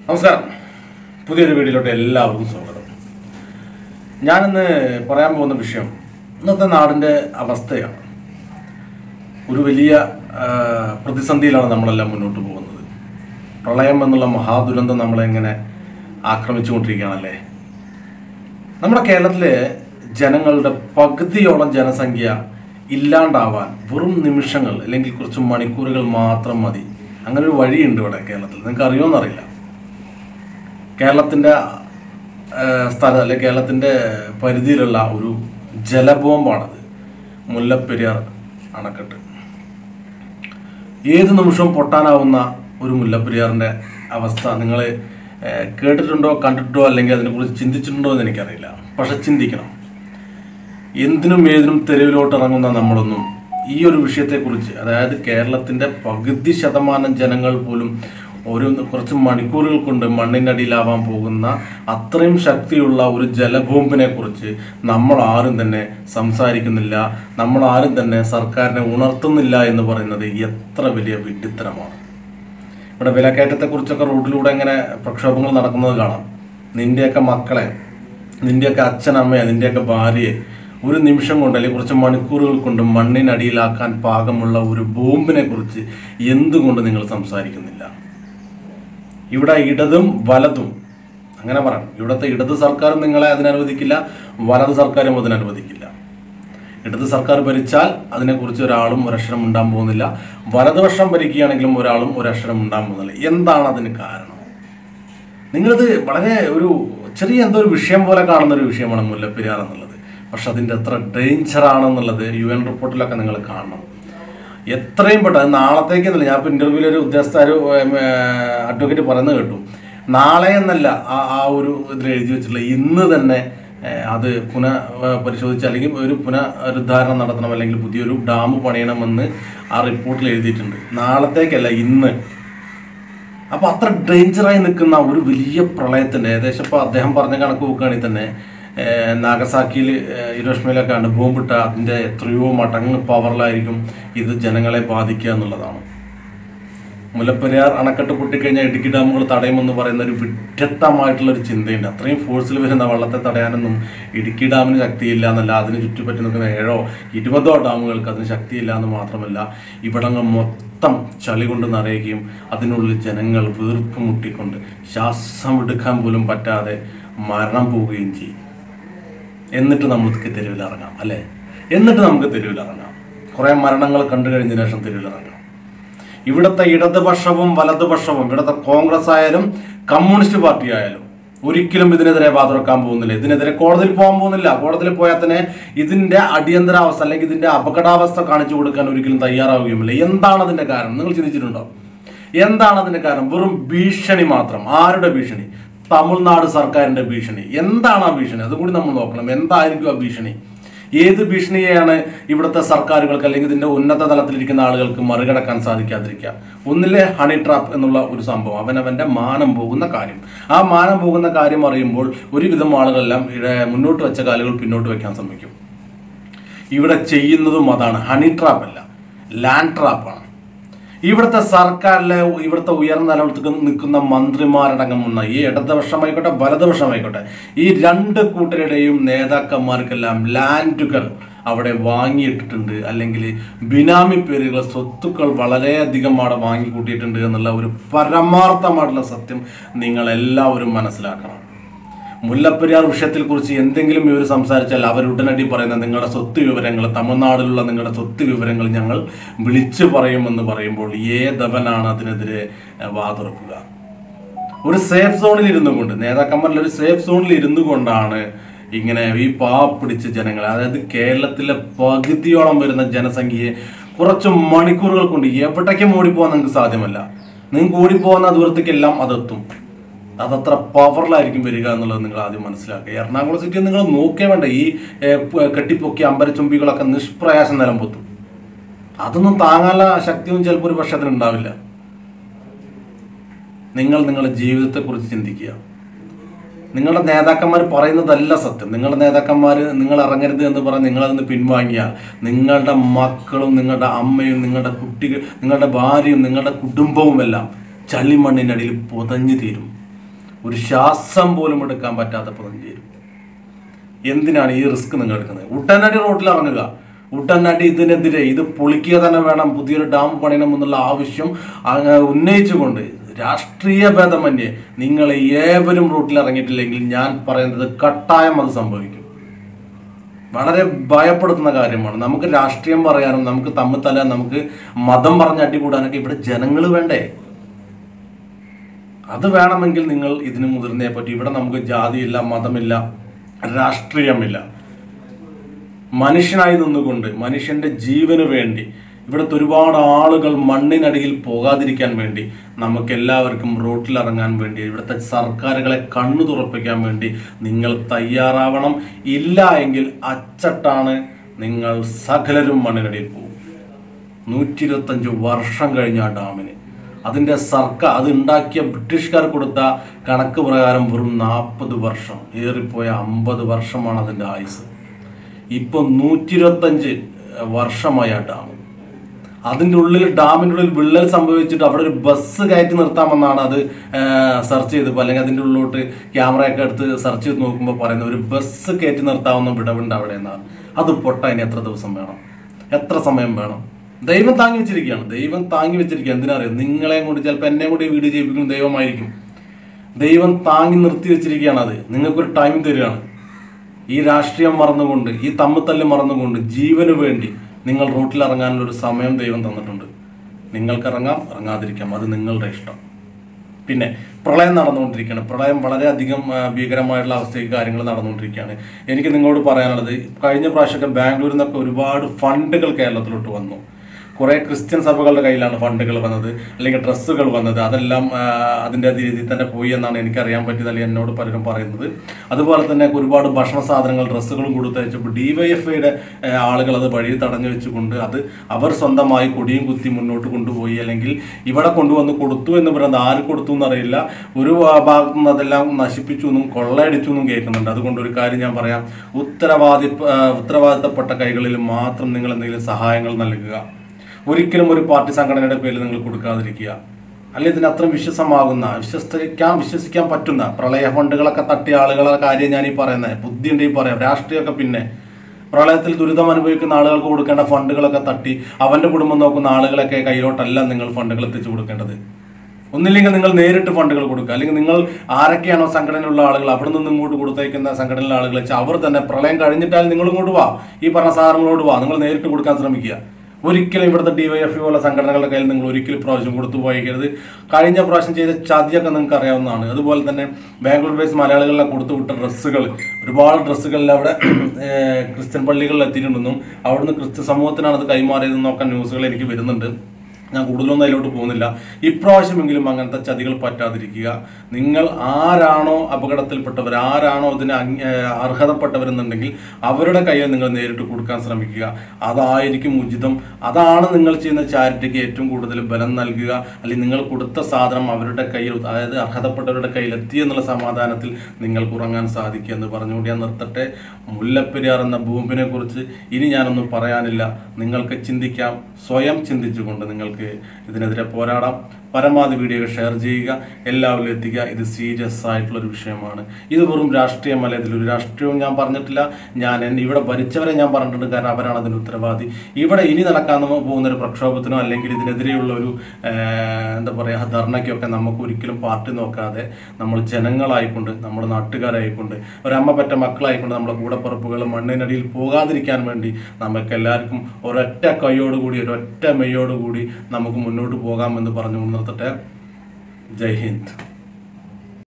നമസ്കാരം. പുതിയൊരു വീഡിയോയിലോട്ട് എല്ലാവർക്കും സ്വാഗതം. ഞാനിന്ന് പറയാൻ പോകുന്ന വിഷയം ഇന്നത്തെ നാടിൻ്റെ അവസ്ഥയാണ്. ഒരു വലിയ പ്രതിസന്ധിയിലാണ് നമ്മളെല്ലാം മുന്നോട്ട് പോകുന്നത്. പ്രളയം എന്നുള്ള മഹാദുരന്തം നമ്മളെങ്ങനെ ആക്രമിച്ചുകൊണ്ടിരിക്കുകയാണല്ലേ. നമ്മുടെ കേരളത്തിലെ ജനങ്ങളുടെ പകുതിയോളം ജനസംഖ്യ ഇല്ലാണ്ടാവാൻ വെറും നിമിഷങ്ങൾ അല്ലെങ്കിൽ കുറച്ച് മണിക്കൂറുകൾ മാത്രം മതി. അങ്ങനെ ഒരു വഴിയുണ്ട് ഇവിടെ കേരളത്തിൽ. നിങ്ങൾക്ക് അറിയുമെന്നറിയില്ല. കേരളത്തിൻ്റെ സ്ഥലം അല്ലെങ്കിൽ കേരളത്തിൻ്റെ പരിധിയിലുള്ള ഒരു ജലബോംബാണത്, മുല്ലപ്പെരിയാർ അണക്കെട്ട്. ഏത് നിമിഷവും പൊട്ടാനാവുന്ന ഒരു മുല്ലപ്പെരിയാറിൻ്റെ അവസ്ഥ നിങ്ങൾ കേട്ടിട്ടുണ്ടോ, കണ്ടിട്ടോ, അല്ലെങ്കിൽ അതിനെക്കുറിച്ച് ചിന്തിച്ചിട്ടുണ്ടോ എന്ന് എനിക്കറിയില്ല. പക്ഷെ ചിന്തിക്കണം. എന്തിനും ഏതിനും തെരുവിലോട്ട് ഇറങ്ങുന്ന നമ്മളൊന്നും ഈ ഒരു വിഷയത്തെക്കുറിച്ച്, അതായത് കേരളത്തിൻ്റെ പകുതി ശതമാനം ജനങ്ങൾ പോലും കുറച്ച് മണിക്കൂറുകൾ കൊണ്ട് മണ്ണിൻ്റെ അടിയിലാവാൻ പോകുന്ന അത്രയും ശക്തിയുള്ള ഒരു ജലബോംബിനെ കുറിച്ച് നമ്മൾ ആരും തന്നെ സംസാരിക്കുന്നില്ല. നമ്മൾ ആരും തന്നെ സർക്കാരിനെ ഉണർത്തുന്നില്ല എന്ന് പറയുന്നത് എത്ര വലിയ വിഡ്ഢിത്തരമാണ്. ഇവിടെ വിലക്കയറ്റത്തെക്കുറിച്ചൊക്കെ റോഡിലൂടെ ഇങ്ങനെ പ്രക്ഷോഭങ്ങൾ നടക്കുന്നത് കാണാം. നിൻ്റെയൊക്കെ മക്കളെ, നിൻ്റെയൊക്കെ അച്ഛനമ്മയെ, നിൻ്റെയൊക്കെ ഭാര്യയെ ഒരു നിമിഷം കൊണ്ട് അല്ലെങ്കിൽ കുറച്ച് മണിക്കൂറുകൾ കൊണ്ട് മണ്ണിനടിയിലാക്കാൻ പാകമുള്ള ഒരു ബോംബിനെ കുറിച്ച് എന്തുകൊണ്ട് നിങ്ങൾ സംസാരിക്കുന്നില്ല? ഇവിടെ ഇടതും വലതും അങ്ങനെ പറയാം. ഇവിടുത്തെ ഇടത് സർക്കാരും നിങ്ങളെ അതിനനുവദിക്കില്ല, വലത് സർക്കാരും അതിനനുവദിക്കില്ല. ഇടത് സർക്കാർ ഭരിച്ചാൽ അതിനെക്കുറിച്ച് ഒരാളും ഒരക്ഷരം ഉണ്ടാകാൻ പോകുന്നില്ല. വലതുപക്ഷം ഭരിക്കുകയാണെങ്കിലും ഒരാളും ഒരക്ഷരം ഉണ്ടാകാൻ പോകുന്നില്ല. എന്താണ് അതിന് കാരണം? നിങ്ങളിത് വളരെ ഒരു ചെറിയ എന്തോ ഒരു വിഷയം പോലെ കാണുന്നൊരു വിഷയമാണ് മുല്ലപ്പെരിയാർ എന്നുള്ളത്. പക്ഷെ അതിൻ്റെ എത്ര ഡേഞ്ചറാണെന്നുള്ളത് UN റിപ്പോർട്ടിലൊക്കെ നിങ്ങൾ കാണണം. എത്രയും പെട്ടെന്ന് നാളത്തേക്കെന്നല്ല, ഞാൻ ഇപ്പോൾ ഇൻ്റർവ്യൂവിൽ ഒരു ഒരു അഡ്വക്കേറ്റ് പറയുന്നത് കേട്ടു. നാളെ എന്നല്ല ആ ഒരു ഇതിൽ എഴുതി വെച്ചിട്ടുള്ള ഇന്ന് തന്നെ അത് പരിശോധിച്ച് അല്ലെങ്കിൽ ഒരു പുനരുദ്ധാരണം നടത്തണം, അല്ലെങ്കിൽ പുതിയൊരു ഡാം പണിയണമെന്ന് ആ റിപ്പോർട്ടിൽ എഴുതിയിട്ടുണ്ട്. നാളത്തേക്കല്ല, ഇന്ന്. അപ്പോൾ അത്ര ഡേഞ്ചറായി നിൽക്കുന്ന ഒരു വലിയ പ്രളയത്തിൻ്റെ ഏകദേശം ഇപ്പോൾ അദ്ദേഹം പറഞ്ഞ കണക്ക് നോക്കുകയാണെങ്കിൽ തന്നെ നാഗസാക്കിയിൽ, ഹിരോഷിമയിലൊക്കെ ബോംബിട്ട അതിൻ്റെ എത്രയോ മടങ്ങ് പവറിലായിരിക്കും ഇത് ജനങ്ങളെ ബാധിക്കുക എന്നുള്ളതാണ്. മുല്ലപ്പെരിയാർ അണക്കെട്ട് പൊട്ടിക്കഴിഞ്ഞാൽ ഇടുക്കി ഡാമുകൾ തടയുമെന്ന് പറയുന്ന ഒരു വിഡ്ഢിത്തമായിട്ടുള്ളൊരു ചിന്തയുണ്ട്. അത്രയും ഫോഴ്സിൽ വരുന്ന വെള്ളത്തെ തടയാനൊന്നും ഇടുക്കി ഡാമിന് ശക്തിയില്ല എന്നല്ല, അതിന് ചുറ്റുപറ്റി നിൽക്കുന്ന 7-20 ഡാമുകൾക്ക് അതിന് ശക്തിയില്ല എന്ന് മാത്രമല്ല, ഇവിടങ്ങൾ മൊത്തം ചളി കൊണ്ട് നിറയുകയും അതിനുള്ളിൽ ജനങ്ങൾ വീർപ്പ് മുട്ടിക്കൊണ്ട് ശ്വാസം എടുക്കാൻ പോലും പറ്റാതെ മരണം പോവുകയും ചെയ്യും. എന്നിട്ട് നമുക്ക് തെരുവിലിറങ്ങാം അല്ലേ? എന്നിട്ട് നമുക്ക് തെരുവിലിറങ്ങാം. കുറേ മരണങ്ങൾ കണ്ടു കഴിഞ്ഞതിന് ശേഷം തെരുവിലിറങ്ങാം. ഇവിടുത്തെ ഇടതുപക്ഷവും വലതുപക്ഷവും, ഇവിടുത്തെ കോൺഗ്രസ് ആയാലും കമ്മ്യൂണിസ്റ്റ് പാർട്ടി ആയാലും ഒരിക്കലും ഇതിനെതിരെ വാതുറക്കാൻ പോകുന്നില്ല. ഇതിനെതിരെ കോടതിയിൽ പോകാൻ പോകുന്നില്ല. കോടതിയിൽ പോയാൽ തന്നെ ഇതിൻ്റെ അടിയന്തരാവസ്ഥ അല്ലെങ്കിൽ ഇതിൻ്റെ അപകടാവസ്ഥ കാണിച്ചു കൊടുക്കാൻ ഒരിക്കലും തയ്യാറാവുകയുമില്ല. എന്താണ് അതിൻ്റെ കാരണം? നിങ്ങൾ ചിന്തിച്ചിട്ടുണ്ടോ? എന്താണ് അതിൻ്റെ കാരണം? വെറും ഭീഷണി മാത്രം. ആരുടെ ഭീഷണി? തമിഴ്നാട് സർക്കാരിൻ്റെ ഭീഷണി. എന്താണ് ആ ഭീഷണി? അതുകൂടി നമ്മൾ നോക്കണം. എന്തായിരിക്കും ആ ഭീഷണി? ഏത് ഭീഷണിയെയാണ് ഇവിടുത്തെ സർക്കാരുകൾക്ക് അല്ലെങ്കിൽ ഇതിൻ്റെ ഉന്നത തലത്തിലിരിക്കുന്ന ആളുകൾക്ക് മറികടക്കാൻ സാധിക്കാതിരിക്കുക? ഒന്നിലെ ഹണി ട്രാപ്പ് എന്നുള്ള ഒരു സംഭവം, അവനവൻ്റെ മാനം പോകുന്ന കാര്യം. ആ മാനം പോകുന്ന കാര്യം അറിയുമ്പോൾ ഒരുവിധം ആളുകളെല്ലാം മുന്നോട്ട് വെച്ച കാലുകൾ പിന്നോട്ട് വെക്കാൻ ശ്രമിക്കും. ഇവിടെ ചെയ്യുന്നതും അതാണ്. ഹണി ട്രാപ്പ് അല്ല, ലാൻഡ് ട്രാപ്പാണ്. ഇവിടുത്തെ സർക്കാരിലെ ഇവിടുത്തെ ഉയർന്ന നിലത്ത് നിൽക്കുന്ന മന്ത്രിമാരടങ്ങുന്ന ഈ ഇടതുപക്ഷമായിക്കോട്ടെ വലതുപക്ഷമായിക്കോട്ടെ, ഈ രണ്ട് കൂട്ടരുടെയും നേതാക്കന്മാർക്കെല്ലാം ലാൻഡുകൾ അവിടെ വാങ്ങിയിട്ടിട്ടുണ്ട്, അല്ലെങ്കിൽ ബിനാമി പേരുകൾ, സ്വത്തുക്കൾ വളരെയധികം അവിടെ വാങ്ങിക്കൂട്ടിയിട്ടുണ്ട് എന്നുള്ള ഒരു പരമാർത്ഥമായിട്ടുള്ള സത്യം നിങ്ങളെല്ലാവരും മനസ്സിലാക്കണം. മുല്ലപ്പെരിയാർ വിഷയത്തെ കുറിച്ച് എന്തെങ്കിലും ഇവർ സംസാരിച്ചാൽ അവർ ഉടനടി പറയുന്ന നിങ്ങളുടെ സ്വത്ത് വിവരങ്ങൾ, തമിഴ്നാട്ടിലുള്ള നിങ്ങളുടെ സ്വത്ത് വിവരങ്ങൾ ഞങ്ങൾ വിളിച്ചു പറയുമെന്ന് പറയുമ്പോൾ ഏതവനാണ് അതിനെതിരെ വാതുറക്കുക? ഒരു സേഫ് സോണിൽ ഇരുന്നു കൊണ്ട്, നേതാക്കന്മാരിൽ ഒരു സേഫ് സോണിൽ ഇരുന്നു കൊണ്ടാണ് ഇങ്ങനെ ഈ പാവപ്പിടിച്ച ജനങ്ങളെ, അതായത് കേരളത്തിലെ പകുതിയോളം വരുന്ന ജനസംഖ്യയെ കുറച്ച് മണിക്കൂറുകൾ കൊണ്ട് എവിടേക്കും ഓടിപ്പോകാൻ നിങ്ങൾക്ക് സാധ്യമല്ല. നിങ്ങൾക്ക് ഓടിപ്പോകുന്ന ദൂരത്തേക്കെല്ലാം അതെത്തും. അതത്ര പവറിലായിരിക്കും വരിക എന്നുള്ളത് നിങ്ങൾ ആദ്യം മനസ്സിലാക്കുക. എറണാകുളം സിറ്റി നിങ്ങൾ നോക്കേ വേണ്ട. ഈ കെട്ടിപ്പൊക്കി അമ്പരച്ചുംബികളൊക്കെ നിഷ്പ്രയാസം നിലംപൊത്തും. അതൊന്നും താങ്ങാനുള്ള ശക്തിയൊന്നും ചിലപ്പോൾ ഒരു പക്ഷേ അതിനുണ്ടാവില്ല. നിങ്ങൾ നിങ്ങളുടെ ജീവിതത്തെക്കുറിച്ച് ചിന്തിക്കുക. നിങ്ങളുടെ നേതാക്കന്മാർ പറയുന്നതല്ല സത്യം. നിങ്ങളുടെ നേതാക്കന്മാർ നിങ്ങൾ ഇറങ്ങരുത് എന്ന് പറഞ്ഞ് നിങ്ങളതിന് പിൻവാങ്ങിയാൽ നിങ്ങളുടെ മക്കളും നിങ്ങളുടെ അമ്മയും നിങ്ങളുടെ കുട്ടികൾ, നിങ്ങളുടെ ഭാര്യയും നിങ്ങളുടെ കുടുംബവും എല്ലാം ചളിമണ്ണിനടിയിൽ പുതഞ്ഞു തീരും. ഒരു ശ്വാസം പോലും എടുക്കാൻ പറ്റാത്തപ്പോൾ ചേരും. എന്തിനാണ് ഈ റിസ്ക് നിങ്ങൾ എടുക്കുന്നത്? ഉടനടി റോട്ടിൽ ഇറങ്ങുക, ഉടനടി ഇതിനെതിരെ ഇത് പൊളിക്കുക തന്നെ വേണം, പുതിയൊരു ഡാം പണിയണമെന്നുള്ള ആവശ്യം ഉന്നയിച്ചുകൊണ്ട് രാഷ്ട്രീയ ഭേദമന്യേ നിങ്ങൾ ഏവരും റോട്ടിൽ ഇറങ്ങിയിട്ടില്ലെങ്കിൽ ഞാൻ പറയുന്നത് കട്ടായം അത് സംഭവിക്കും. വളരെ ഭയപ്പെടുത്തുന്ന കാര്യമാണ്. നമുക്ക് രാഷ്ട്രീയം പറയാനും നമുക്ക് തമ്മിൽ നമുക്ക് മതം പറഞ്ഞ് അടികൂടാനൊക്കെ ഇവിടെ ജനങ്ങൾ വേണ്ടേ? അത് വേണമെങ്കിൽ നിങ്ങൾ ഇതിന് മുതിർന്നേ പറ്റി. ഇവിടെ നമുക്ക് ജാതിയില്ല, മതമില്ല, രാഷ്ട്രീയമില്ല. മനുഷ്യനായി നിന്നുകൊണ്ട് മനുഷ്യന്റെ ജീവന് വേണ്ടി ഇവിടുത്തെ ഒരുപാട് ആളുകൾ മണ്ണിനടിയിൽ പോകാതിരിക്കാൻ വേണ്ടി നമുക്ക് എല്ലാവർക്കും റോട്ടിലിറങ്ങാൻ വേണ്ടി ഇവിടുത്തെ സർക്കാരുകളെ കണ്ണു തുറപ്പിക്കാൻ വേണ്ടി നിങ്ങൾ തയ്യാറാവണം. ഇല്ല എങ്കിൽ അച്ചട്ടാണ്, നിങ്ങൾ സകലരും മണ്ണിനടിയിൽ പോകും. 125 വർഷം കഴിഞ്ഞ ആ ഡാമിന് അതിൻ്റെ സർക്കാർ അത് ഉണ്ടാക്കിയ ബ്രിട്ടീഷുകാർ കൊടുത്ത കണക്ക് പ്രകാരം വെറും 40 വർഷം, ഏറിപ്പോയ 50 വർഷമാണ് അതിൻ്റെ ആയുസ്. ഇപ്പോൾ 125 വർഷമായ ഡാം. അതിൻ്റെ ഉള്ളിൽ ഡാമിൻ്റെ ഉള്ളിൽ വിള്ളൽ സംഭവിച്ചിട്ട് അവിടെ ഒരു ബസ് കയറ്റി നിർത്താമെന്നാണ് അത് സെർച്ച് ചെയ്തപ്പോൾ, അല്ലെങ്കിൽ അതിൻ്റെ ഉള്ളിലോട്ട് ക്യാമറയൊക്കെ എടുത്ത് സെർച്ച് ചെയ്ത് നോക്കുമ്പോൾ പറയുന്നത് ഒരു ബസ് കയറ്റി നിർത്താവുന്ന വിടവുണ്ട് അവിടെ എന്നാണ്. അത് പൊട്ടാൻ എത്ര ദിവസം വേണം, എത്ര സമയം വേണം? ദൈവം താങ്ങി വെച്ചിരിക്കുകയാണ്, ദൈവം താങ്ങി വെച്ചിരിക്കുക. എന്തിനറിയാം? നിങ്ങളെയും കൊണ്ട് ചിലപ്പോൾ എന്നെ കൂടി വീഡിയോ ചെയ്യിപ്പിക്കുന്ന ദൈവമായിരിക്കും. ദൈവം താങ്ങി നിർത്തി വെച്ചിരിക്കുകയാണ്. അത് നിങ്ങൾക്കൊരു ടൈം തരികയാണ്. ഈ രാഷ്ട്രീയം മറന്നുകൊണ്ട്, ഈ തമ്മിത്തല്ല് മറന്നുകൊണ്ട് ജീവന് വേണ്ടി നിങ്ങൾ റോട്ടിലിറങ്ങാനുള്ളൊരു സമയം ദൈവം തന്നിട്ടുണ്ട്. നിങ്ങൾക്ക് ഇറങ്ങാം, ഇറങ്ങാതിരിക്കാം, അത് നിങ്ങളുടെ ഇഷ്ടം. പിന്നെ പ്രളയം നടന്നുകൊണ്ടിരിക്കുകയാണ്. പ്രളയം വളരെയധികം ഭീകരമായിട്ടുള്ള അവസ്ഥയ്ക്ക് കാര്യങ്ങൾ നടന്നുകൊണ്ടിരിക്കുകയാണ്. എനിക്ക് നിങ്ങളോട് പറയാനുള്ളത്, കഴിഞ്ഞ പ്രാവശ്യമൊക്കെ ബാംഗ്ലൂരിൽ നിന്നൊക്കെ ഒരുപാട് ഫണ്ടുകൾ കേരളത്തിലോട്ട് വന്നു. കുറേ ക്രിസ്ത്യൻ സഭകളുടെ കയ്യിലാണ് ഫണ്ടുകൾ വന്നത്, അല്ലെങ്കിൽ ഡ്രസ്സുകൾ വന്നത്. അതെല്ലാം അതിൻ്റെ രീതിയിൽ തന്നെ പോയി എന്നാണ് എനിക്കറിയാൻ പറ്റിയത്, അല്ലെങ്കിൽ എന്നോട് പലരും പറയുന്നത്. അതുപോലെ തന്നെ ഒരുപാട് ഭക്ഷണ സാധനങ്ങൾ, ഡ്രസ്സുകളും കൊടുത്തയച്ചപ്പോൾ DYFIയുടെ ആളുകൾ അത് വഴി തടഞ്ഞു വെച്ചുകൊണ്ട് അത് അവർ സ്വന്തമായി കൊടിയും കുത്തി മുന്നോട്ട് കൊണ്ടുപോയി, അല്ലെങ്കിൽ ഇവിടെ കൊണ്ടുവന്ന് കൊടുത്തു എന്ന് പറയുന്നത് ആര് കൊടുത്തു എന്നറിയില്ല. ഒരു ഭാഗത്തു നിന്ന് അതെല്ലാം നശിപ്പിച്ചു എന്നും കൊള്ളയടിച്ചു എന്നും കേൾക്കുന്നുണ്ട്. അതുകൊണ്ട് ഒരു കാര്യം ഞാൻ പറയാം, ഉത്തരവാദിത്തപ്പെട്ട കൈകളിൽ മാത്രം നിങ്ങൾ എന്തെങ്കിലും സഹായങ്ങൾ നൽകുക. ഒരിക്കലും ഒരു പാർട്ടി സംഘടനയുടെ പേരിൽ നിങ്ങൾ കൊടുക്കാതിരിക്കുക. അല്ലെ ഇതിന് അത്രയും വിശ്വസിക്കാൻ പറ്റുന്ന പ്രളയ ഫണ്ടുകളൊക്കെ തട്ടിയ ആളുകളുടെ കാര്യം ഞാൻ ഈ പറയുന്നത്. ബുദ്ധി ഉണ്ടെങ്കിൽ പറയാം, രാഷ്ട്രീയമൊക്കെ പിന്നെ. പ്രളയത്തിൽ ദുരിതം അനുഭവിക്കുന്ന ആളുകൾക്ക് കൊടുക്കേണ്ട ഫണ്ടുകളൊക്കെ തട്ടി അവന്റെ കുടുംബം നോക്കുന്ന ആളുകളൊക്കെ കയ്യിലോട്ടല്ല നിങ്ങൾ ഫണ്ടുകൾ എത്തിച്ചു കൊടുക്കേണ്ടത്. ഒന്നില്ലെങ്കിൽ നിങ്ങൾ നേരിട്ട് ഫണ്ടുകൾ കൊടുക്കുക, അല്ലെങ്കിൽ നിങ്ങൾ ആരൊക്കെയാണോ സംഘടനയിലുള്ള ആളുകൾ അവിടെ നിന്ന് ഇങ്ങോട്ട് കൊടുത്തേക്കുന്ന സംഘടനയിലുള്ള ആളുകൾ വെച്ചാൽ അവർ തന്നെ പ്രളയം കഴിഞ്ഞിട്ടാൽ നിങ്ങൾ ഇങ്ങോട്ട് വാ, ഈ പറഞ്ഞ സാധനങ്ങളോട് വാ, നിങ്ങൾ നേരിട്ട് കൊടുക്കാൻ ശ്രമിക്കുക. ഒരിക്കലും ഇവിടുത്തെ DYFI പോലുള്ള സംഘടനകളുടെ കയ്യിൽ നിങ്ങൾ ഒരിക്കലും പ്രാവശ്യം കൊടുത്തു പോയിക്കരുത്. കഴിഞ്ഞ പ്രാവശ്യം ചെയ്ത ചതിയൊക്കെ നിങ്ങൾക്ക് അറിയാവുന്നതാണ്. അതുപോലെ തന്നെ ബാംഗ്ലൂർ ബേസ് മലയാളികളെ കൊടുത്തുവിട്ട ഡ്രസ്സുകൾ, ഒരുപാട് ഡ്രസ്സുകളിൽ അവിടെ ക്രിസ്ത്യൻ പള്ളികളിൽ എത്തിയിട്ടുണ്ടെന്നും അവിടുന്ന് ക്രിസ്ത്യൻ സമൂഹത്തിനാണ് അത് കൈമാറിയതെന്നൊക്കെ ന്യൂസുകൾ എനിക്ക് വരുന്നുണ്ട്. ഞാൻ കൂടുതലൊന്നും അതിലോട്ട് പോകുന്നില്ല. ഇപ്രാവശ്യമെങ്കിലും അങ്ങനത്തെ ചതികൾ പറ്റാതിരിക്കുക. നിങ്ങൾ ആരാണോ അപകടത്തിൽപ്പെട്ടവർ, ആരാണോ ഇതിന് അർഹതപ്പെട്ടവരെന്നുണ്ടെങ്കിൽ അവരുടെ കയ്യിൽ നിങ്ങൾ നേരിട്ട് കൊടുക്കാൻ ശ്രമിക്കുക. അതായിരിക്കും ഉചിതം. അതാണ് നിങ്ങൾ ചെയ്യുന്ന ചാരിറ്റിക്ക് ഏറ്റവും കൂടുതൽ ബലം നൽകുക. അല്ലെങ്കിൽ നിങ്ങൾ കൊടുത്ത സാധനം അവരുടെ കയ്യിൽ, അതായത് അർഹതപ്പെട്ടവരുടെ കയ്യിൽ എത്തി എന്നുള്ള സമാധാനത്തിൽ നിങ്ങൾക്ക് ഉറങ്ങാൻ സാധിക്കുക എന്ന് പറഞ്ഞുകൊണ്ട് ഞാൻ നിർത്തട്ടെ. മുല്ലപ്പെരിയാർ എന്ന ബോംബിനെ കുറിച്ച് ഇനി ഞാനൊന്നും പറയാനില്ല. നിങ്ങൾക്ക് ചിന്തിക്കാം, സ്വയം ചിന്തിച്ചുകൊണ്ട് നിങ്ങൾക്ക് ഇതിനെതിരെ പോരാടാം. പരമാവധി വീഡിയോ ഷെയർ ചെയ്യുക, എല്ലാവരും എത്തിക്കുക. ഇത് സീരിയസ് ആയിട്ടുള്ളൊരു വിഷയമാണ്. ഇത് വെറും രാഷ്ട്രീയമല്ല. ഇതിലൊരു രാഷ്ട്രീയവും ഞാൻ പറഞ്ഞിട്ടില്ല. ഇവിടെ ഭരിച്ചവരെ ഞാൻ പറഞ്ഞിട്ടുണ്ട്, കാരണം അവരാണ് അതിന് ഉത്തരവാദി. ഇവിടെ ഇനി നടക്കാൻ പോകുന്നൊരു പ്രക്ഷോഭത്തിനോ അല്ലെങ്കിൽ ഇതിനെതിരെയുള്ള ഒരു എന്താ പറയുക ധർണയ്ക്കൊക്കെ നമുക്ക് ഒരിക്കലും പാർട്ടി നോക്കാതെ നമ്മൾ ജനങ്ങളായിക്കൊണ്ട്, നമ്മൾ നാട്ടുകാരായിക്കൊണ്ട്, ഒരമ്മ പെറ്റ മക്കളായിക്കൊണ്ട് നമ്മുടെ കൂടപ്പുറപ്പുകൾ മണ്ണിനടിയിൽ പോകാതിരിക്കാൻ വേണ്ടി നമുക്ക് എല്ലാവർക്കും ഒരൊറ്റ കൈയോടുകൂടി, ഒരൊറ്റ മെയ്യോടുകൂടി നമുക്ക് മുന്നോട്ട് പോകാമെന്ന് പറഞ്ഞു നിർത്തട്ടെ. ജയ് ഹിന്ദ്.